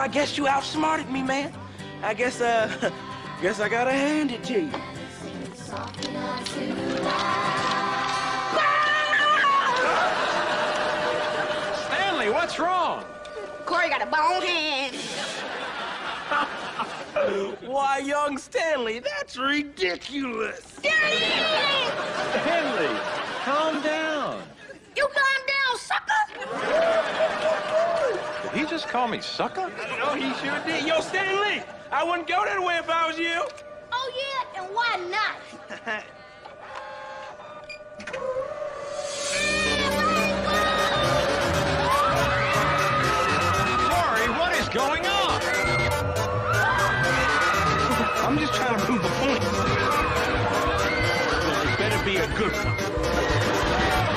I guess you outsmarted me, man. I guess I gotta hand it to you. Stanley, what's wrong? Corey got a bone hand. Why, young Stanley, that's ridiculous. Stanley, calm down. You calm down, sucker. Did he just call me sucker? No, he sure did. Yo, Stanley, I wouldn't go that way if I was you. Oh, yeah, and why not? Corey, what is going on? I'm just trying to prove a point. Well, it better be a good one.